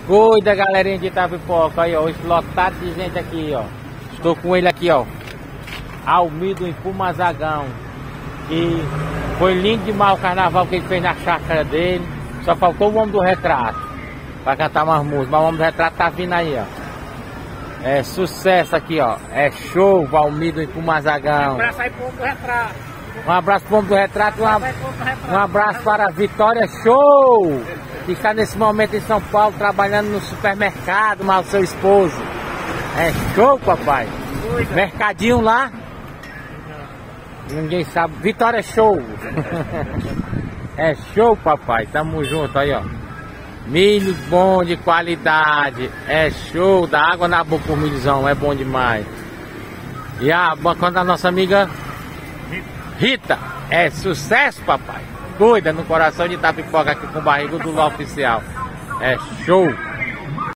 Cuida, galerinha de Itapipoca. Aí, ó, hoje lotado de gente aqui, ó. Estou com ele aqui, ó. Almido em Pumazagão. E foi lindo demais o carnaval que ele fez na chácara dele. Só faltou o homem do retrato pra cantar umas músicas. Mas o homem do retrato tá vindo aí, ó. É sucesso aqui, ó. É show, Valmido em Pumazagão. Um abraço aí pro homem do retrato. Um abraço pro homem do retrato. Um abraço para a Vitória Show, que está nesse momento em São Paulo trabalhando no supermercado, mas o seu esposo. É show, papai. Cuida. Mercadinho lá. Ninguém sabe. Vitória Show. É show, papai. Tamo junto aí, ó. Milho bom de qualidade. É show. Dá água na boca pro milhozão. É bom demais. E a bacana da nossa amiga Rita. É sucesso, papai. Cuida no coração de Itapipoca aqui com o barrigo do Ló Oficial. É show.